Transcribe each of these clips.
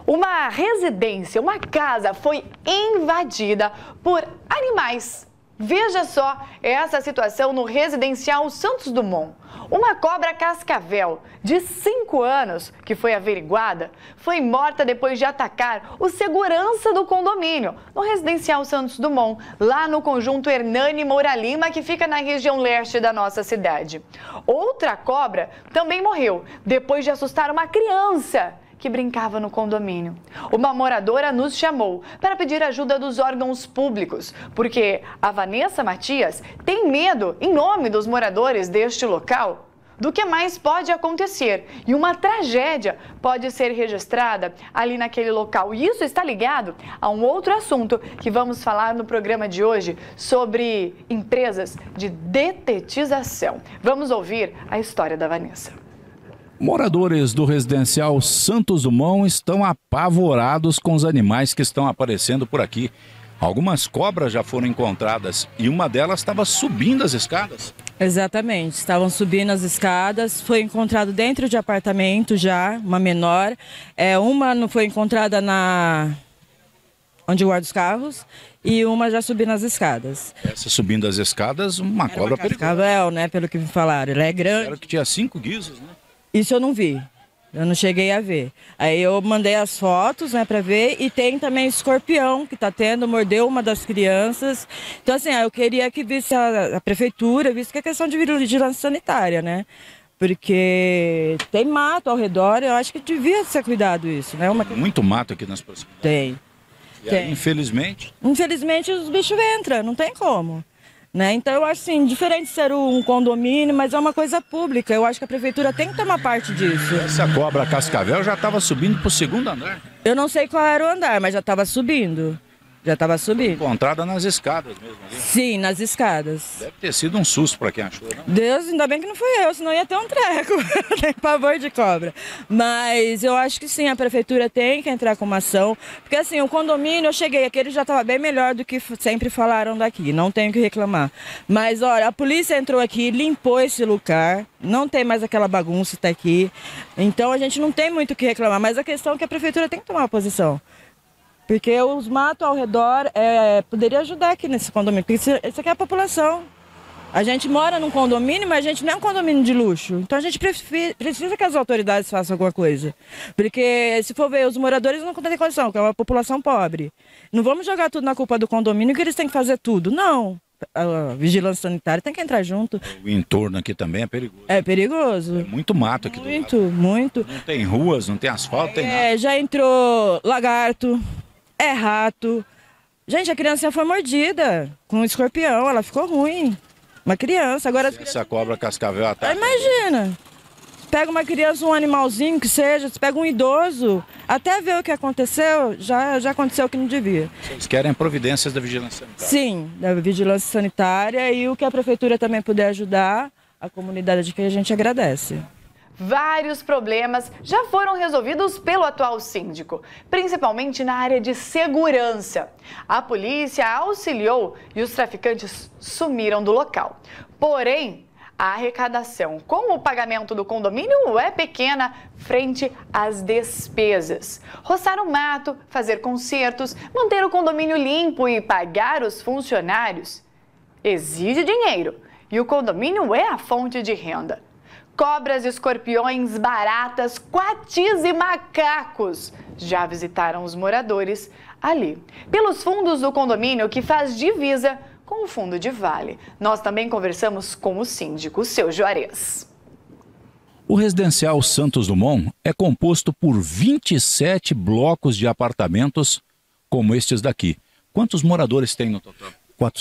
Uma residência, uma casa foi invadida por animais. Veja só essa situação no residencial Santos Dumont. Uma cobra cascavel de 5 anos, que foi averiguada, foi morta depois de atacar o segurança do condomínio, no residencial Santos Dumont, lá no conjunto Hernani Moura Lima, que fica na região leste da nossa cidade. Outra cobra também morreu depois de assustar uma criança que brincava no condomínio. Uma moradora nos chamou para pedir ajuda dos órgãos públicos, porque a Vanessa Matias tem medo, em nome dos moradores deste local, do que mais pode acontecer. E uma tragédia pode ser registrada ali naquele local. E isso está ligado a um outro assunto que vamos falar no programa de hoje, sobre empresas de detetização. Vamos ouvir a história da Vanessa. Moradores do residencial Santos Dumont estão apavorados com os animais que estão aparecendo por aqui. Algumas cobras já foram encontradas e uma delas estava subindo as escadas. Exatamente, estavam subindo as escadas, foi encontrado dentro de apartamento já, uma menor. Uma não foi encontrada onde guarda os carros e uma já subindo as escadas. Essa subindo as escadas, uma cobra perigosa. Cascavel, né, pelo que me falaram, ela é grande. Era que tinha 5 guizos, né? Isso eu não vi, eu não cheguei a ver. Aí eu mandei as fotos, né, para ver, e tem também escorpião que tá tendo, mordeu uma das crianças. Então assim, eu queria que visse a prefeitura, visto que é questão de vigilância sanitária, né? Porque tem mato ao redor, eu acho que devia ser cuidado isso, né? Muito mato aqui nas proximidades. Tem. E aí, infelizmente os bichos entram, não tem como. Né? Então eu acho assim, diferente de ser um condomínio, mas é uma coisa pública. Eu acho que a prefeitura tem que tomar parte disso. Essa cobra cascavel já estava subindo para o 2º andar. Eu não sei qual era o andar, mas já estava subindo. Já estava subindo. Encontrada nas escadas mesmo ali. Sim, nas escadas. Deve ter sido um susto para quem achou, não? Deus, ainda bem que não fui eu, senão ia ter um treco. Tem pavor de cobra. Mas eu acho que sim, a prefeitura tem que entrar com uma ação. Porque assim, o condomínio, eu cheguei aqui, ele já estava bem melhor do que sempre falaram daqui. Não tenho que reclamar. Mas olha, a polícia entrou aqui, limpou esse lugar. Não tem mais aquela bagunça que está aqui. Então a gente não tem muito o que reclamar. Mas a questão é que a prefeitura tem que tomar uma posição. Porque os matos ao redor poderia ajudar aqui nesse condomínio, porque isso aqui é a população. A gente mora num condomínio, mas a gente não é um condomínio de luxo. Então a gente precisa que as autoridades façam alguma coisa. Porque se for ver, os moradores não têm condição, que é uma população pobre. Não vamos jogar tudo na culpa do condomínio, que eles têm que fazer tudo. Não. A vigilância sanitária tem que entrar junto. O entorno aqui também é perigoso. É perigoso. É muito mato aqui do lado. Muito. Não tem ruas, não tem asfalto, tem nada. Já entrou lagarto. É rato. Gente, a criança foi mordida com um escorpião, ela ficou ruim. Uma criança, agora... Essa cobra cascavel ataca. Imagina, pega uma criança, um animalzinho que seja, se pega um idoso, até ver o que aconteceu, já aconteceu o que não devia. Vocês querem providências da vigilância sanitária? Sim, da vigilância sanitária, e o que a prefeitura também puder ajudar, a comunidade que a gente agradece. Vários problemas já foram resolvidos pelo atual síndico, principalmente na área de segurança. A polícia auxiliou e os traficantes sumiram do local. Porém, a arrecadação com o pagamento do condomínio é pequena frente às despesas. Roçar o mato, fazer consertos, manter o condomínio limpo e pagar os funcionários exige dinheiro, e o condomínio é a fonte de renda. Cobras, escorpiões, baratas, coatis e macacos já visitaram os moradores ali, pelos fundos do condomínio que faz divisa com o fundo de vale. Nós também conversamos com o síndico, o seu Juarez. O residencial Santos Dumont é composto por 27 blocos de apartamentos como estes daqui. Quantos moradores tem no total?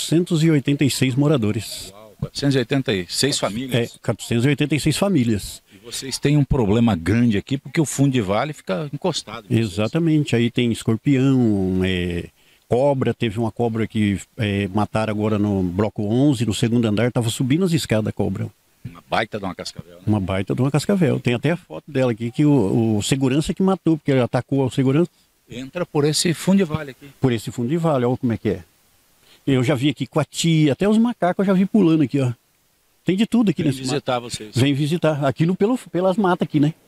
486 moradores. 486 famílias? 486 famílias. E vocês têm um problema grande aqui, porque o fundo de vale fica encostado. Exatamente, aí tem escorpião, cobra, teve uma cobra que mataram agora no bloco 11, no 2º andar, estava subindo as escadas a cobra. Uma baita de uma cascavel, né? Uma baita de uma cascavel, tem até a foto dela aqui, que o segurança que matou, porque ele atacou o segurança. Entra por esse fundo de vale aqui. Por esse fundo de vale, olha como é que é. Eu já vi aqui coati, até os macacos eu já vi pulando aqui, ó. Tem de tudo aqui Vem nesse visitar mato. vocês. Vem visitar, aqui pelas matas aqui, né?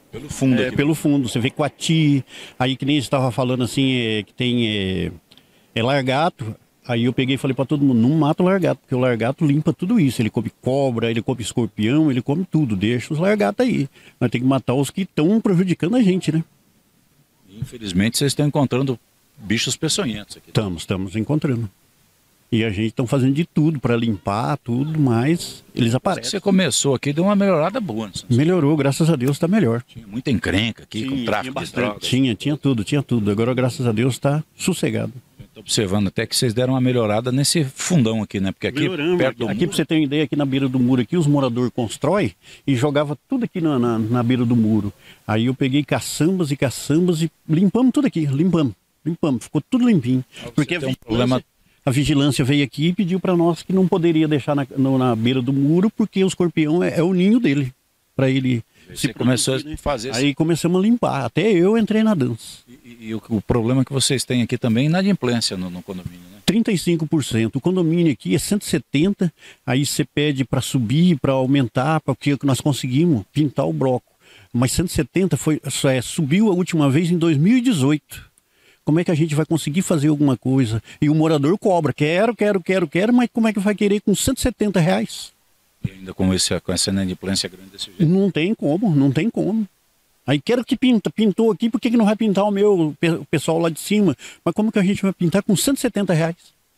Pelo fundo aqui. Pelo fundo, você vê coati, aí que nem você estava falando assim, que tem largato. Aí eu peguei e falei para todo mundo, não mata o largato, porque o largato limpa tudo isso. Ele come cobra, ele come escorpião, ele come tudo, deixa os largatos aí. Nós temos que matar os que estão prejudicando a gente, né? Infelizmente vocês estão encontrando bichos peçonhentos aqui. Estamos encontrando. E a gente está fazendo de tudo para limpar tudo, mas eles aparecem. Você começou aqui, deu uma melhorada boa, né? Melhorou, graças a Deus está melhor. Tinha muita encrenca aqui com tráfico de drogas. Tinha tudo. Agora, graças a Deus, está sossegado. Estou observando até que vocês deram uma melhorada nesse fundão aqui, né? Porque aqui perto do aqui, para você ter uma ideia, aqui na beira do muro, aqui os moradores constroem e jogava tudo aqui na beira do muro. Aí eu peguei caçambas e limpamos tudo aqui, limpamos, ficou tudo limpinho. Porque a vigilância veio aqui e pediu para nós que não poderia deixar na beira do muro, porque o escorpião é o ninho dele, para ele... Você começou a fazer Aí começamos a limpar, até eu entrei na dança. E o problema que vocês têm aqui também é inadimplência no condomínio, né? 35%. O condomínio aqui é 170, aí você pede para subir, para aumentar, porque nós conseguimos pintar o bloco. Mas 170 subiu a última vez em 2018. Como é que a gente vai conseguir fazer alguma coisa? E o morador cobra, quero, mas como é que vai querer com R$170? E ainda com essa inadimplência grande desse jeito? Não tem como. Aí quero que pintou aqui, por que não vai pintar o pessoal lá de cima? Mas como que a gente vai pintar com R$170?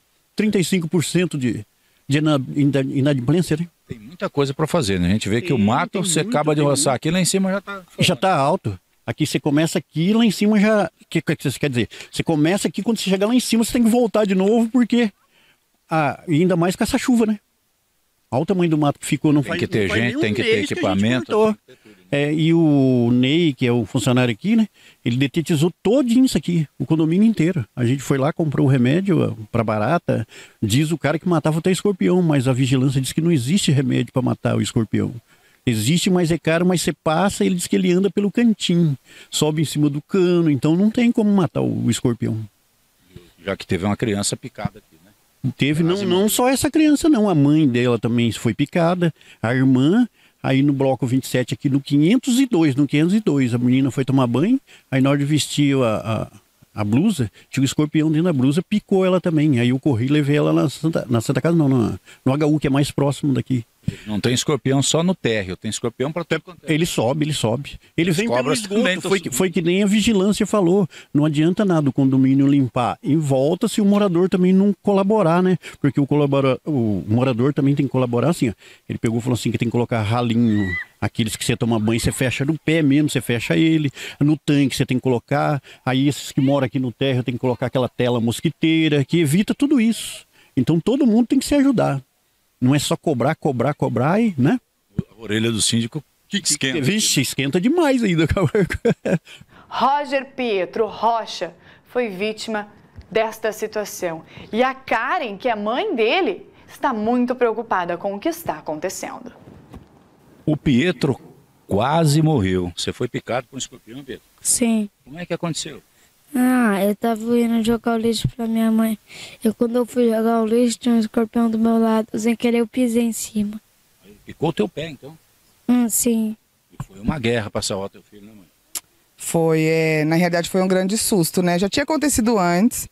35% de inadimplência, né? Tem muita coisa para fazer, né? A gente vê que o mato, você acaba de roçar aqui, lá em cima já está alto. Aqui você começa aqui, lá em cima já... O que quer dizer? Você começa aqui, quando você chegar lá em cima, você tem que voltar de novo, porque... e ainda mais com essa chuva, né? Olha o tamanho do mato que ficou. Tem que ter gente, tem que ter equipamento. E o Ney, que é o funcionário aqui, né? Ele detetizou todinho isso aqui, o condomínio inteiro. A gente foi lá, comprou o remédio para barata. Diz o cara que matava até escorpião, mas a vigilância diz que não existe remédio para matar o escorpião. Existe, mas é caro, mas você passa, ele diz que ele anda pelo cantinho. Sobe em cima do cano, então não tem como matar o escorpião. Já que teve uma criança picada aqui. Teve, não só essa criança não, a mãe dela também foi picada, a irmã, aí no bloco 27 aqui no 502, a menina foi tomar banho, aí na hora de vestir a blusa, tinha um escorpião dentro da blusa, picou ela também, aí eu corri e levei ela na Santa Casa, não, no HU, que é mais próximo daqui. Não tem escorpião só no térreo, tem escorpião para tudo. Ele sobe. Ele vem pelo esgoto, foi que nem a vigilância falou. Não adianta nada o condomínio limpar em volta se o morador também não colaborar, né? Porque o morador também tem que colaborar assim, ó. Ele pegou e falou assim que tem que colocar ralinho, aqueles que você toma banho, você fecha no pé mesmo, você fecha ele. No tanque você tem que colocar, aí esses que moram aqui no térreo tem que colocar aquela tela mosquiteira, que evita tudo isso. Então todo mundo tem que se ajudar. Não é só cobrar e, né? A orelha do síndico esquenta. Vixe, esquenta demais ainda. Roger Pietro Rocha foi vítima desta situação. E a Karen, que é mãe dele, está muito preocupada com o que está acontecendo. O Pietro quase morreu. Você foi picado por um escorpião, Pietro? Sim. Como é que aconteceu? Eu tava indo jogar o lixo pra minha mãe. Quando eu fui jogar o lixo, tinha um escorpião do meu lado. Sem querer, eu pisei em cima. Picou o teu pé, então? Sim. E foi uma guerra pra salvar teu filho, né, mãe? Foi, na realidade foi um grande susto, né? Já tinha acontecido antes.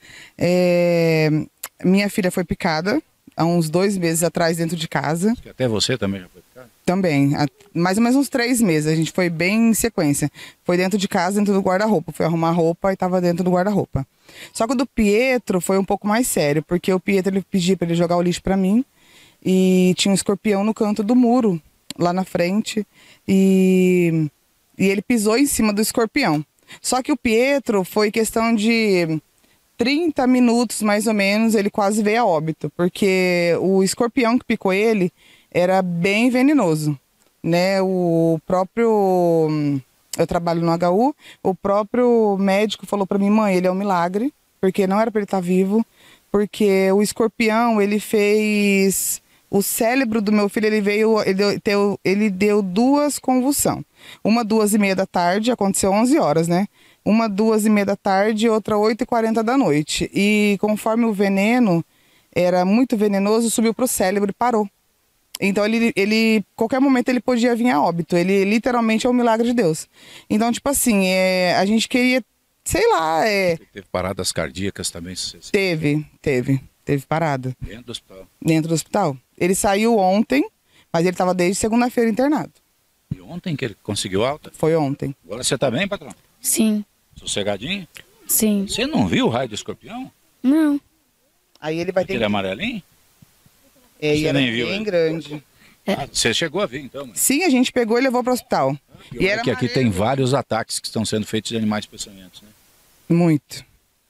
Minha filha foi picada há uns 2 meses atrás dentro de casa. Até você também já foi picado? Também, mais ou menos uns 3 meses, a gente foi bem em sequência. Foi dentro de casa, dentro do guarda-roupa. Foi arrumar roupa e estava dentro do guarda-roupa. Só que o do Pietro foi um pouco mais sério, porque o Pietro ele pediu para ele jogar o lixo para mim e tinha um escorpião no canto do muro, lá na frente, e ele pisou em cima do escorpião. Só que o Pietro foi questão de 30 minutos, mais ou menos, ele quase veio a óbito, porque o escorpião que picou ele era bem venenoso, né? O próprio... Eu trabalho no HU, o próprio médico falou para mim, mãe, ele é um milagre, porque não era para ele estar vivo, porque o escorpião, ele fez... O cérebro do meu filho, ele deu 2 convulsões. Uma 2h30 da tarde, aconteceu 11 horas, né? Uma 2h30 da tarde e outra 8h40 da noite. E conforme o veneno era muito venenoso, subiu para o cérebro e parou. Então ele qualquer momento ele podia vir a óbito. Ele literalmente é um milagre de Deus. Então, tipo assim, a gente queria, sei lá... Teve paradas cardíacas também? Teve parada. Dentro do hospital? Dentro do hospital. Ele saiu ontem, mas ele estava desde segunda-feira internado. E ontem que ele conseguiu alta? Foi ontem. Agora você tá bem, patrão? Sim. Sossegadinho? Sim. Você não viu o raio do escorpião? Não. Aí ele vai ter Aquele amarelinho? E era nem viu bem ele? grande. Você chegou a ver, então? Mãe? Sim, a gente pegou e levou para o hospital. E era que aqui tem vários ataques que estão sendo feitos de animais peçonhentos, né? Muito.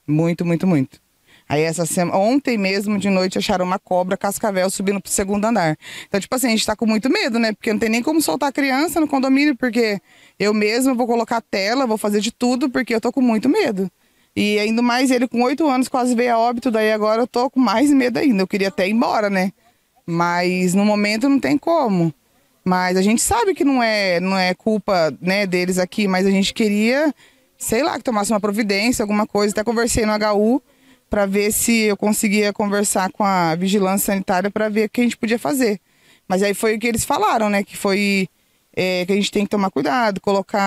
Aí ontem mesmo de noite acharam uma cobra cascavel subindo pro 2º andar. Então, tipo assim, a gente tá com muito medo, né? Porque não tem nem como soltar a criança no condomínio, porque eu mesma vou colocar a tela, vou fazer de tudo, porque eu tô com muito medo. E ainda mais ele com 8 anos quase veio a óbito, daí agora eu tô com mais medo ainda. Eu queria até ir embora, né? Mas no momento não tem como. Mas a gente sabe que não é culpa, né, deles aqui, mas a gente queria, sei lá, que tomasse uma providência, alguma coisa. Até conversei no HU para ver se eu conseguia conversar com a vigilância sanitária para ver o que a gente podia fazer. Mas aí foi o que eles falaram, né? Que foi que a gente tem que tomar cuidado,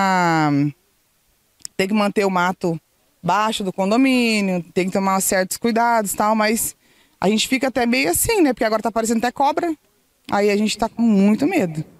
tem que manter o mato baixo do condomínio, tem que tomar certos cuidados e tal, mas a gente fica até meio assim, né? Porque agora tá aparecendo até cobra, aí a gente tá com muito medo.